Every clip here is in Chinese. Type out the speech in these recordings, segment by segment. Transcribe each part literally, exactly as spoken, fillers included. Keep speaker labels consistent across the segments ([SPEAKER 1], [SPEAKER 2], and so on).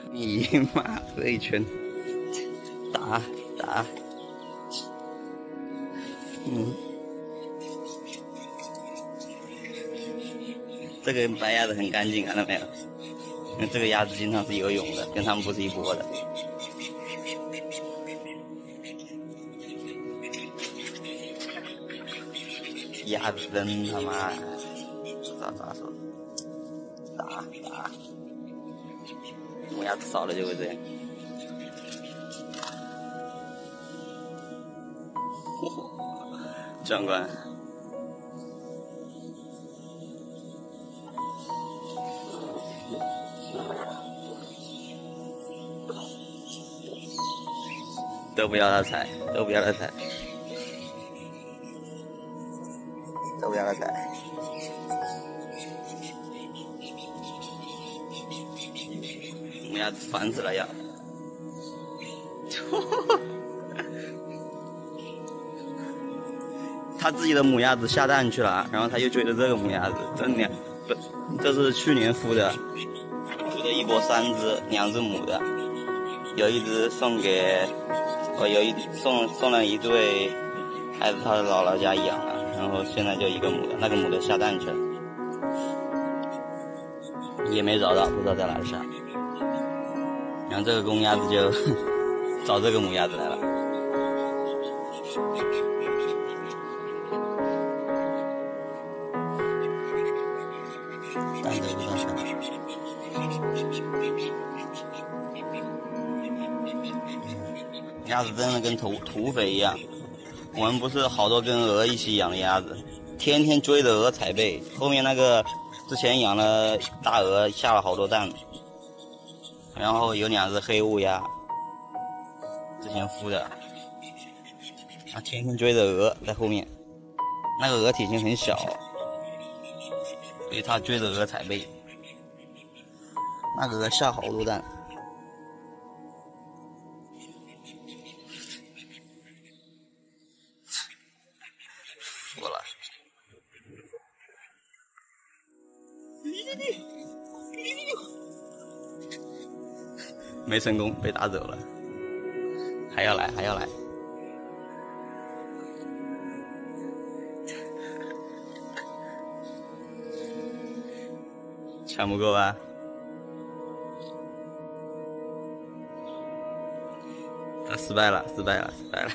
[SPEAKER 1] 你妈推一圈，打打，嗯，这个白鸭子很干净，看到没有？因为这个鸭子经常是游泳的，跟它们不是一波的。鸭子真他妈，咋咋说？打打，母鸭子少了就会这样。壮观！都不要它踩，都不要它踩，都不要它踩。母鸭子烦死了要。他自己的母鸭子下蛋去了，然后他又追着这个母鸭子，这两不，这是去年孵的，孵的一波三只，两只母的，有一只送给我，有一送送了一对孩子，他的姥姥家养了，然后现在就一个母的，那个母的下蛋去了，也没找到，不知道在哪里下。然后这个公鸭子就找这个母鸭子来了。蛋都不知道下。鸭子真的跟土土匪一样，我们不是好多跟鹅一起养的鸭子，天天追着鹅踩背。后面那个之前养了大鹅，下了好多蛋。然后有两只黑乌鸦，之前孵的，它天天追着鹅在后面，那个鹅体型很小，所以它追着鹅踩背，那个鹅下好多蛋。服了。没成功，被打走了，还要来，还要来，抢不够吧？他失败了，失败了，失败了。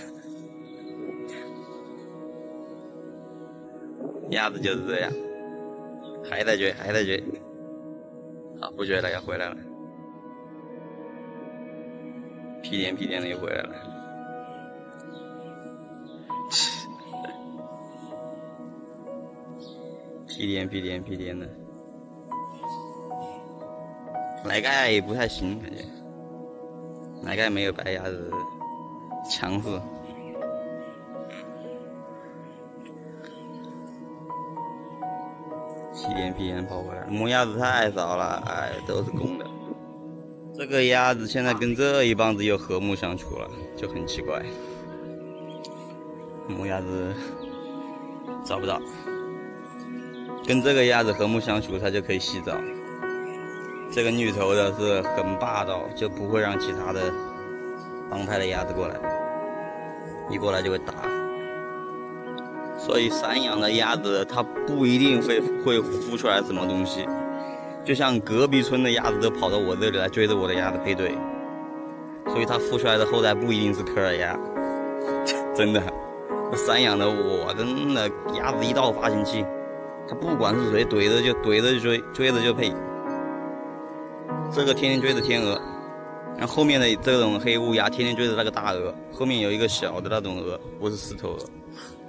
[SPEAKER 1] 鸭子就是这样，还在追，还在追，好，不追了，要回来了。屁颠屁颠的又回来了，屁颠屁颠屁颠的，奶盖也不太行，感觉奶盖没有白鸭子强势。屁颠屁颠跑回来，母鸭子太少了，哎，都是公的。这个鸭子现在跟这一帮子又和睦相处了，就很奇怪。母鸭子找不到，跟这个鸭子和睦相处，它就可以洗澡。这个绿头的是很霸道，就不会让其他的帮派的鸭子过来，一过来就会打。所以散养的鸭子，它不一定会会孵出来什么东西。就像隔壁村的鸭子都跑到我这里来追着我的鸭子配对，所以它孵出来的后代不一定是科尔鸭，真的。散养的我真的鸭子一到发情期，它不管是谁怼着就怼着就追，追着就配。这个天天追着天鹅，然后后面的这种黑乌鸦天天追着那个大鹅，后面有一个小的那种鹅，不是狮头鹅。